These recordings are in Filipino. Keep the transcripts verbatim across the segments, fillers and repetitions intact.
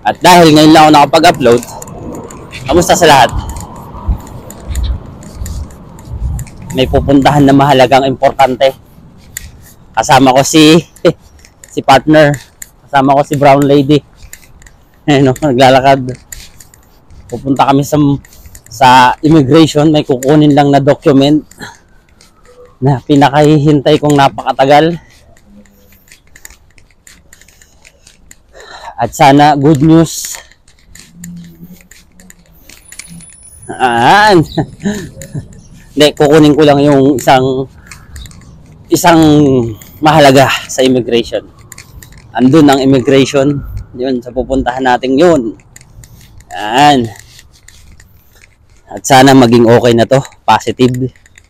At dahil ngayon lang ako nakapag-upload, kamusta sa lahat? May pupuntahan na mahalagang importante. Kasama ko si si partner. Kasama ko si Brown Lady. Ayun, no, naglalakad. Pupunta kami sa sa immigration. May kukunin lang na document na pinakahihintay kong napakatagal. At sana good news. Aan. Hindi, kukunin ko lang yung isang isang mahalaga sa immigration. Andun ang immigration. Yun, sa pupuntahan natin yun. Yan. At sana maging okay na to. Positive.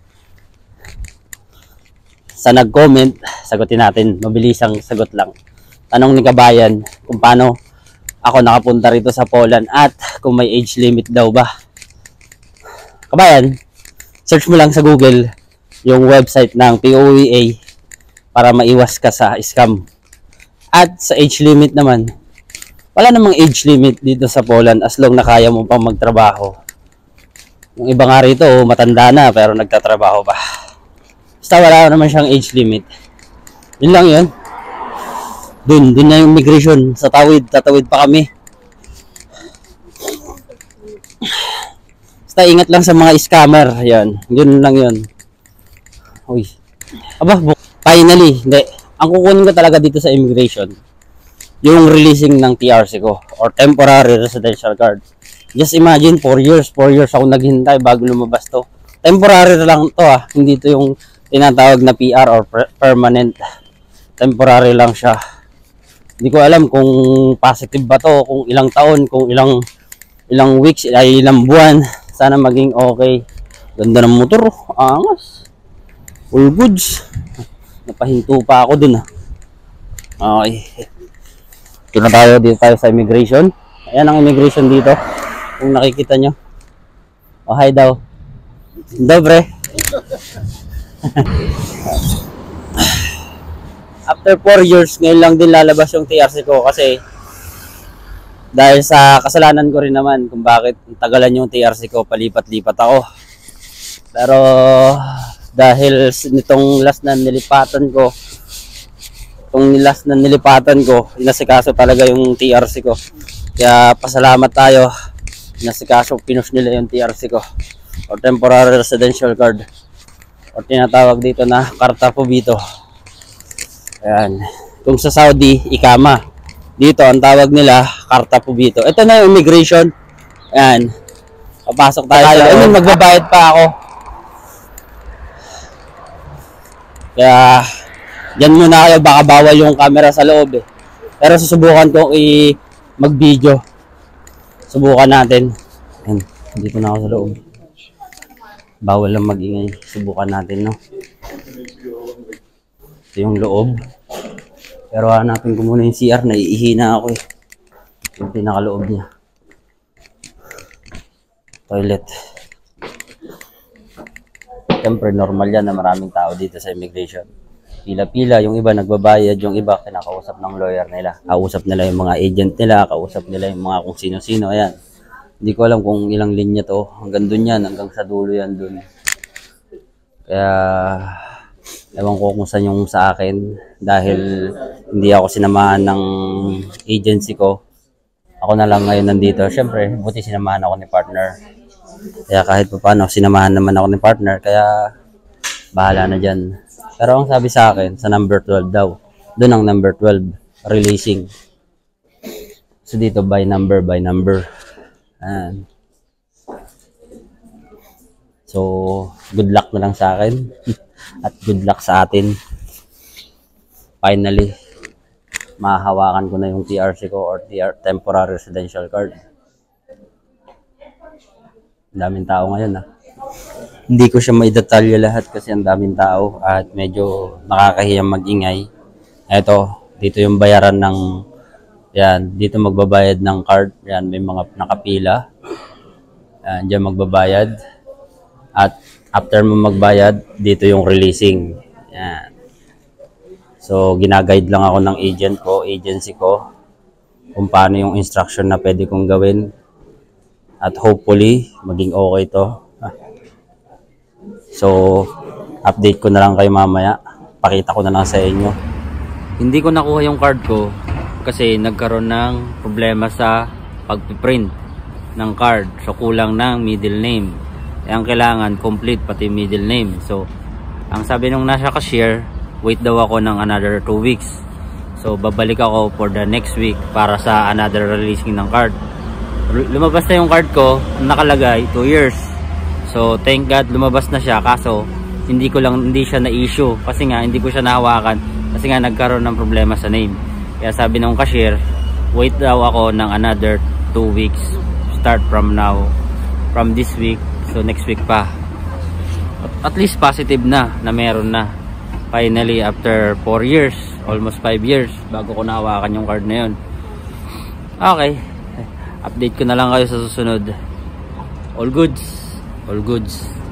Sa nag-comment, sagutin natin. Mabilisang sagot lang. Tanong ni Kabayan kung paano ako nakapunta rito sa Poland at kung may age limit daw ba. Kabayan, search mo lang sa Google yung website ng P O E A para maiwas ka sa scam. At sa age limit naman, wala namang age limit dito sa Poland as long na kaya mo pang magtrabaho. Yung iba nga rito, matanda na pero nagtatrabaho pa. Basta wala naman siyang age limit. Yun lang yun. Dun, dun na yung immigration. Sa tawid, tatawid pa kami. Basta ingat lang sa mga scammer. Yan, yun lang yun. Uy. Aba, finally, hindi. Ang kukunin ko talaga dito sa immigration, yung releasing ng T R C ko or temporary residential card. Just imagine, four years, four years ako naghintay bago lumabas to. Temporary lang to ah. Hindi to yung tinatawag na P R or permanent. Temporary lang siya. Hindi ko alam kung positive ba to, kung ilang taon, kung ilang ilang weeks, ay ilang buwan. Sana maging okay. Ganda ng motor, angas. All goods. Napahinto pa ako dun ah. Okay. Ito na tayo, dito tayo sa immigration. Ayan ang immigration dito. Kung nakikita nyo. Oh, hi daw. Dobre. After four years, ngayon lang din lalabas yung T R C ko kasi dahil sa kasalanan ko rin naman kung bakit tagalan yung T R C ko, palipat-lipat ako. Pero dahil nitong last na nilipatan ko, itong last na nilipatan ko, inasikaso talaga yung T R C ko. Kaya pasalamat tayo, inasikaso, pinush nila yung T R C ko or temporary residential card o tinatawag dito na karta pobito. Ayan. Kung sa Saudi, ikama. Dito, ang tawag nila, karta pobito. Ito na yung immigration. Ayan. Papasok tayo. I mean, magbabayad pa ako. Kaya, dyan muna kayo. Baka bawal yung camera sa loob eh. Pero susubukan ko i mag-video. Subukan natin. Ayan. Dito na ako sa loob. Bawal lang mag-ingay. Subukan natin, no? Ito yung loob. Pero hanapin ko muna yung C R. Naiihi na ako eh. Yung pinakaloob niya. Toilet. Siyempre normal yan na maraming tao dito sa immigration. Pila-pila. Yung iba nagbabayad. Yung iba kinakausap ng lawyer nila. Kausap nila yung mga agent nila. Kausap nila yung mga kung sino-sino. Ayan. Hindi ko alam kung ilang linya to. Hanggang dun yan. Hanggang sa dulo yan dun. Kaya ewan ko kung saan yung sa akin. Dahil hindi ako sinamahan ng agency ko. Ako na lang ngayon nandito. Siyempre, buti sinamahan ako ni partner. Kaya kahit pa paano, sinamahan naman ako ni partner. Kaya bahala na dyan. Pero ang sabi sa akin, sa number twelve daw. Doon ang number twelve. Releasing. So dito, by number, by number. Ayan. So, good luck na lang sa akin. At good luck sa atin. Finally, mahahawakan ko na yung T R C ko or T R, temporary residential card. Ang daming tao ngayon ah. Hindi ko siya maidetalye lahat kasi ang daming tao at medyo nakakahiyang mag-ingay. Eto, dito yung bayaran ng, yan, dito magbabayad ng card. Yan, may mga nakapila. Yan, dyan magbabayad. At after mo magbayad, dito yung releasing. Yan. So, ginaguide lang ako ng agent ko, agency ko. kung paano yung instruction na pwede kong gawin. At hopefully, maging okay to. So, update ko na lang kayo mamaya. Pakita ko na lang sa inyo. Hindi ko nakuha yung card ko kasi nagkaroon ng problema sa pag-print ng card. So, kulang ng middle name. Eh, ang kailangan, complete pati middle name. So, ang sabi nung nasa cashier, wait daw ako ng another two weeks. So, babalik ako for the next week para sa another releasing ng card. Lumabas na yung card ko, nakalagay two years. So thank God lumabas na siya, kaso hindi ko lang hindi siya na-issue kasi nga hindi ko siya nahawakan kasi nga nagkaroon ng problema sa name. Kaya sabi ng cashier, wait daw ako ng another two weeks start from now, from this week, so next week pa. At least positive na na meron na. Finally after four years, almost five years bago ko nahawakan yung card na yun. Okay. Update ko na lang kayo sa susunod. All goods. All goods.